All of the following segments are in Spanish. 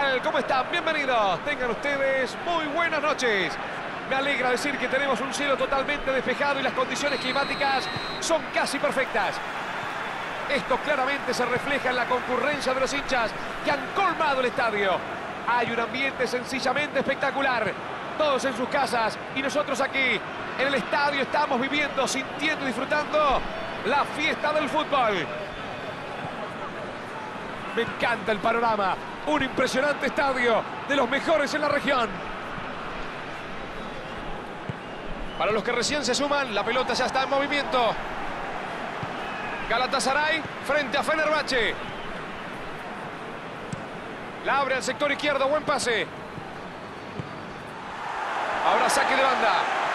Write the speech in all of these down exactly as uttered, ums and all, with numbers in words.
tal? ¿Cómo están? Bienvenidos. Tengan ustedes muy buenas noches. Me alegra decir que tenemos un cielo totalmente despejado y las condiciones climáticas son casi perfectas. Esto claramente se refleja en la concurrencia de los hinchas que han colmado el estadio. Hay un ambiente sencillamente espectacular. Todos en sus casas y nosotros aquí en el estadio estamos viviendo, sintiendo y disfrutando la fiesta del fútbol. Me encanta el panorama. Un impresionante estadio, de los mejores en la región. Para los que recién se suman, la pelota ya está en movimiento. Galatasaray frente a Fenerbahce. La abre al sector izquierdo, buen pase. Ahora saque de banda.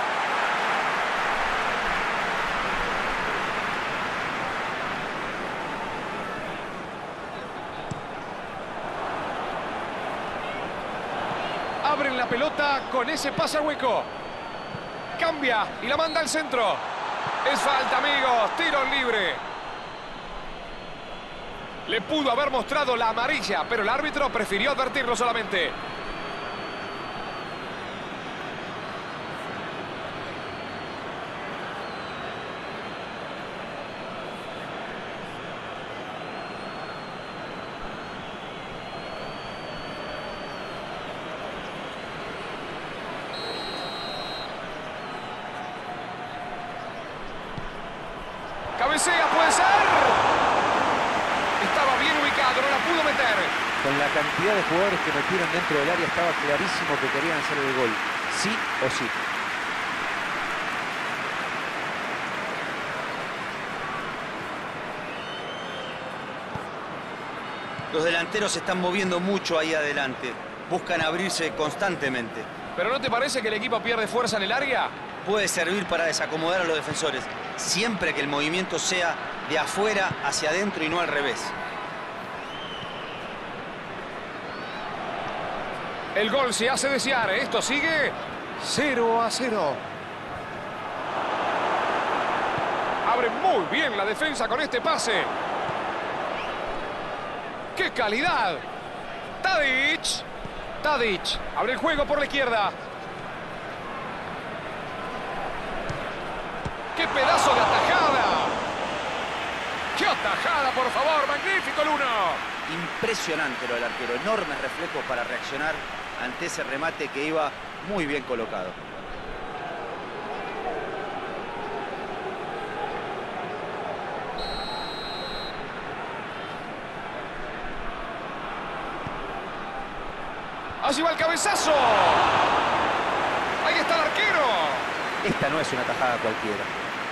Abren la pelota con ese pase hueco. Cambia y la manda al centro. Es falta, amigos. Tiro libre. Le pudo haber mostrado la amarilla, pero el árbitro prefirió advertirlo solamente. Cabecea, puede ser. Estaba bien ubicado, no la pudo meter. Con la cantidad de jugadores que metieron dentro del área estaba clarísimo que querían hacer el gol. Sí o sí. Los delanteros se están moviendo mucho ahí adelante. Buscan abrirse constantemente. ¿Pero no te parece que el equipo pierde fuerza en el área? Puede servir para desacomodar a los defensores, siempre que el movimiento sea de afuera hacia adentro y no al revés. El gol se hace desear. Esto sigue cero a cero. Abre muy bien la defensa con este pase. ¡Qué calidad! Tadic. Tadic abre el juego por la izquierda. ¡Qué pedazo de atajada! ¡Qué atajada, por favor! ¡Magnífico el uno! Impresionante lo del arquero. Enormes reflejos para reaccionar ante ese remate que iba muy bien colocado. Allí va el cabezazo. Ahí está el arquero. Esta no es una tajada cualquiera.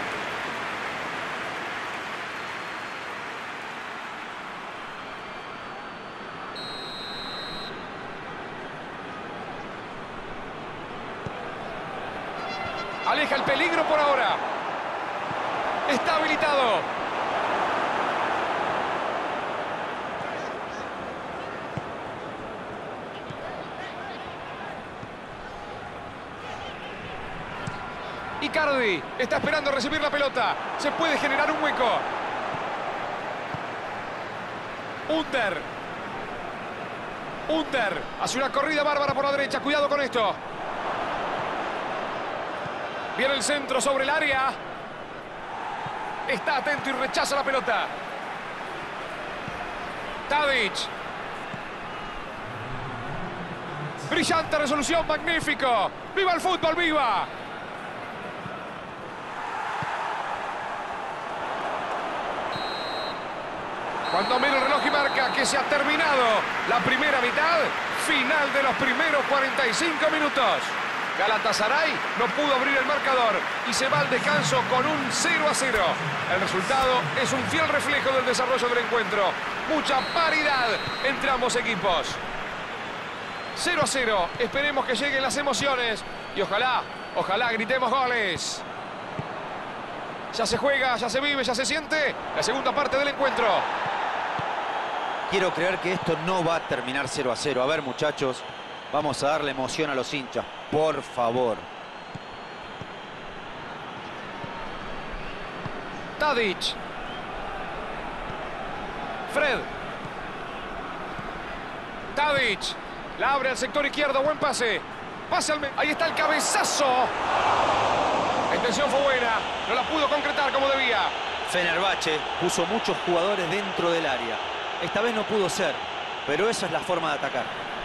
Aleja el peligro por ahora. Está habilitado. Icardi está esperando recibir la pelota. Se puede generar un hueco. Under. Under hace una corrida bárbara por la derecha. Cuidado con esto. Viene el centro sobre el área. Está atento y rechaza la pelota. Tadic. Brillante resolución, magnífico. ¡Viva el fútbol, viva! Cuando mira el reloj y marca que se ha terminado la primera mitad, final de los primeros cuarenta y cinco minutos. Galatasaray no pudo abrir el marcador y se va al descanso con un cero a cero. El resultado es un fiel reflejo del desarrollo del encuentro. Mucha paridad entre ambos equipos. cero a cero. Esperemos que lleguen las emociones y ojalá, ojalá gritemos goles. Ya se juega, ya se vive, ya se siente la segunda parte del encuentro. Quiero creer que esto no va a terminar cero a cero. A ver, muchachos, vamos a darle emoción a los hinchas, por favor. Tadic. Fred. Tadic. La abre al sector izquierdo, buen pase. Pase al... me- Ahí está el cabezazo. La intención fue buena, no la pudo concretar como debía. Fenerbahce puso muchos jugadores dentro del área. Esta vez no pudo ser, pero esa es la forma de atacar.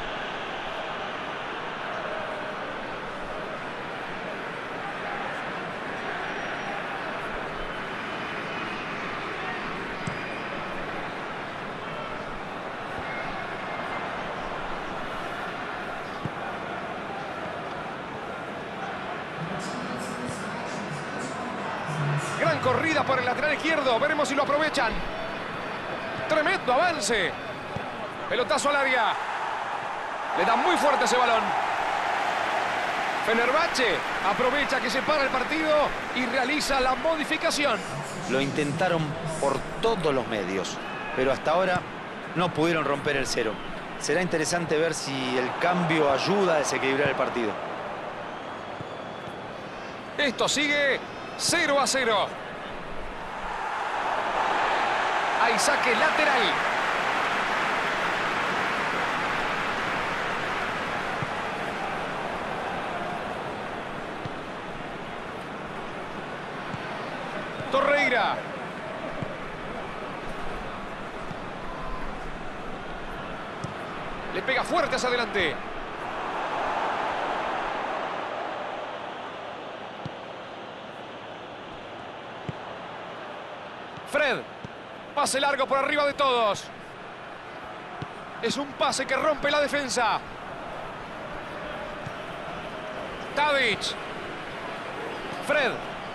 Gran corrida por el lateral izquierdo. Veremos si lo aprovechan. Tremendo avance. Pelotazo al área. Le dan muy fuerte ese balón. Fenerbahce aprovecha que se para el partido y realiza la modificación. Lo intentaron por todos los medios, pero hasta ahora no pudieron romper el cero. Será interesante ver si el cambio ayuda a desequilibrar el partido. Esto sigue cero a cero. Hay saque lateral. Torreira. Le pega fuerte hacia adelante. Fred. Pase largo por arriba de todos. Es un pase que rompe la defensa. Tadic. Fred.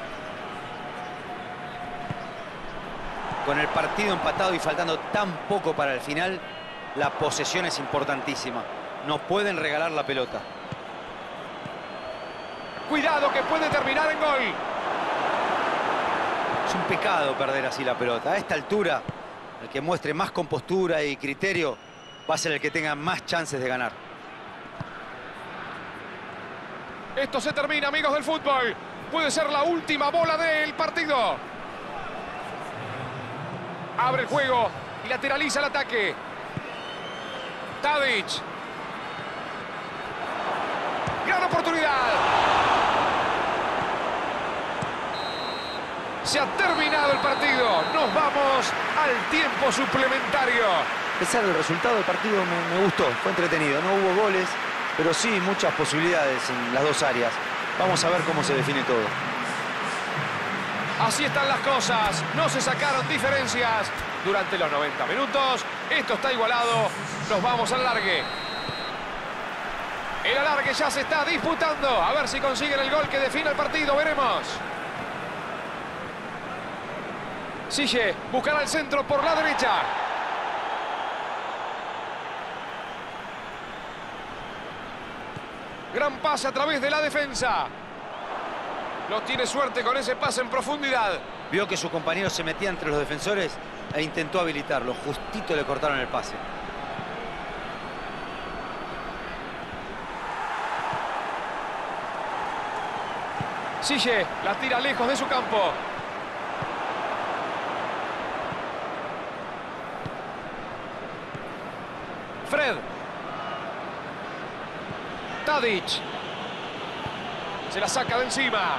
Con el partido empatado y faltando tan poco para el final, la posesión es importantísima. No pueden regalar la pelota. Cuidado que puede terminar en gol. Es un pecado perder así la pelota. A esta altura, el que muestre más compostura y criterio va a ser el que tenga más chances de ganar. Esto se termina, amigos del fútbol. Puede ser la última bola del partido. Abre el juego y lateraliza el ataque. Tadic. Gran oportunidad. Se ha terminado el partido. Nos vamos al tiempo suplementario. A pesar del resultado, el partido me, me gustó, fue entretenido. No hubo goles, pero sí muchas posibilidades en las dos áreas. Vamos a ver cómo se define todo. Así están las cosas. No se sacaron diferencias durante los noventa minutos. Esto está igualado. Nos vamos al alargue. El alargue ya se está disputando. A ver si consiguen el gol que define el partido. Veremos. Sigue, buscará el centro por la derecha. Gran pase a través de la defensa. No tiene suerte con ese pase en profundidad. Vio que su compañero se metía entre los defensores e intentó habilitarlo. Justito le cortaron el pase. Sigue, la tira lejos de su campo. Fred. Tadic. Se la saca de encima.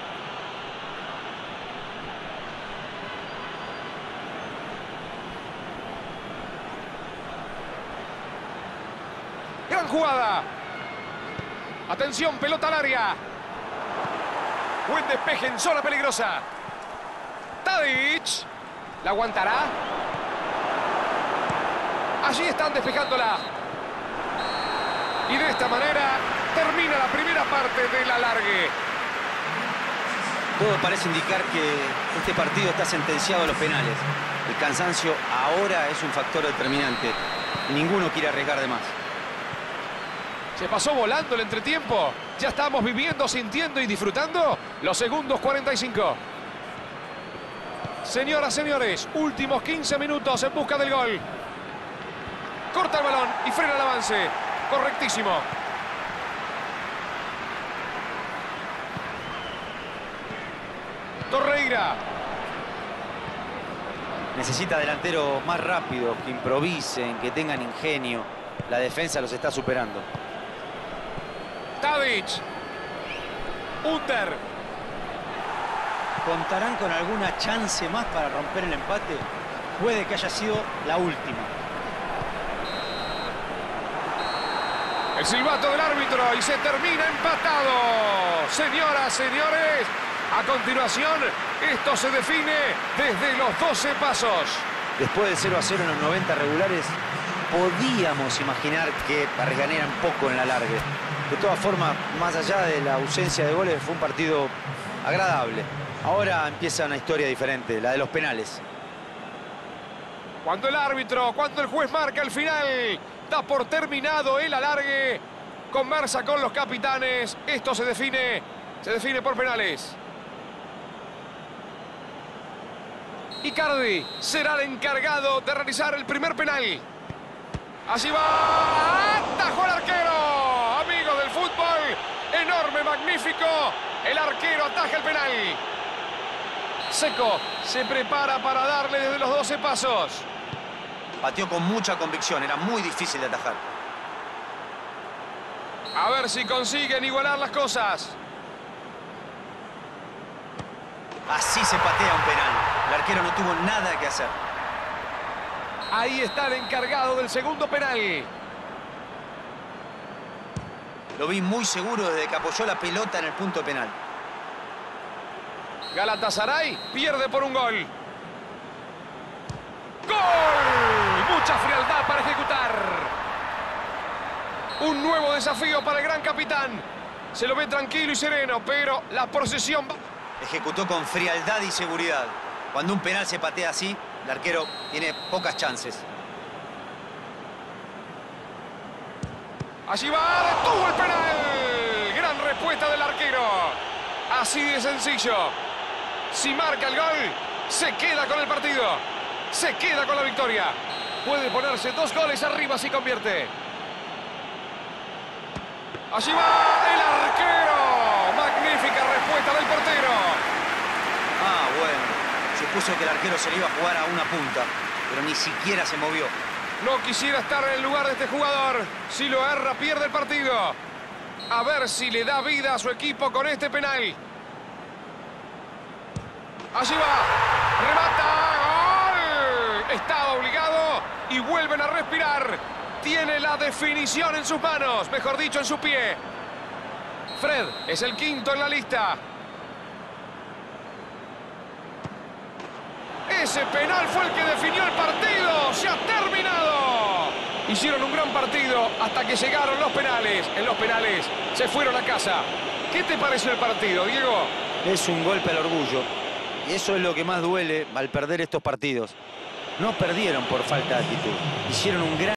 Gran jugada. Atención, pelota al área. Buen despeje en zona peligrosa. Tadic. ¿La aguantará? Allí están despejándola. Y de esta manera termina la primera parte del alargue. Todo parece indicar que este partido está sentenciado a los penales. El cansancio ahora es un factor determinante. Ninguno quiere arriesgar de más. Se pasó volando el entretiempo. Ya estamos viviendo, sintiendo y disfrutando los segundos cuarenta y cinco. Señoras, señores, últimos quince minutos en busca del gol. Corta el balón y frena el avance. Correctísimo. Torreira. Necesita delanteros más rápidos, que improvisen, que tengan ingenio. La defensa los está superando. Tadic. Under. ¿Contarán con alguna chance más para romper el empate? Puede que haya sido la última. El silbato del árbitro y se termina empatado. Señoras, señores, a continuación, esto se define desde los doce pasos. Después del cero a cero en los noventa regulares, podíamos imaginar que arriesgarían poco en la largue. De todas formas, más allá de la ausencia de goles, fue un partido agradable. Ahora empieza una historia diferente, la de los penales. Cuando el árbitro, cuando el juez marca el final, da por terminado el alargue. Conversa con los capitanes. Esto se define, se define por penales. Icardi será el encargado de realizar el primer penal. Así va. ¡Atajó el arquero! Amigos del fútbol, enorme, magnífico. El arquero ataja el penal. Seco se prepara para darle desde los doce pasos. Pateó con mucha convicción, era muy difícil de atajar. A ver si consiguen igualar las cosas. Así se patea un penal. El arquero no tuvo nada que hacer. Ahí está el encargado del segundo penal. Lo vi muy seguro desde que apoyó la pelota en el punto penal. Galatasaray pierde por un gol. ¡Gol! Mucha frialdad para ejecutar. Un nuevo desafío para el gran capitán. Se lo ve tranquilo y sereno, pero la procesión va... Ejecutó con frialdad y seguridad. Cuando un penal se patea así, el arquero tiene pocas chances. Allí va, detuvo el penal. Gran respuesta del arquero. Así de sencillo. Si marca el gol, se queda con el partido. Se queda con la victoria. Puede ponerse dos goles arriba si convierte. Allí va el arquero. Magnífica respuesta del portero. Ah, bueno. Supuso que el arquero se le iba a jugar a una punta, pero ni siquiera se movió. No quisiera estar en el lugar de este jugador. Si lo erra, pierde el partido. A ver si le da vida a su equipo con este penal. Allí va. Remata. ¡Gol! Estaba obligado y vuelven a respirar. Tiene la definición en sus manos. Mejor dicho, en su pie. Fred es el quinto en la lista. Ese penal fue el que definió el partido. ¡Se ha terminado! Hicieron un gran partido hasta que llegaron los penales. En los penales se fueron a casa. ¿Qué te pareció el partido, Diego? Es un golpe al orgullo. Y eso es lo que más duele al perder estos partidos. No perdieron por falta de actitud. Hicieron un gran...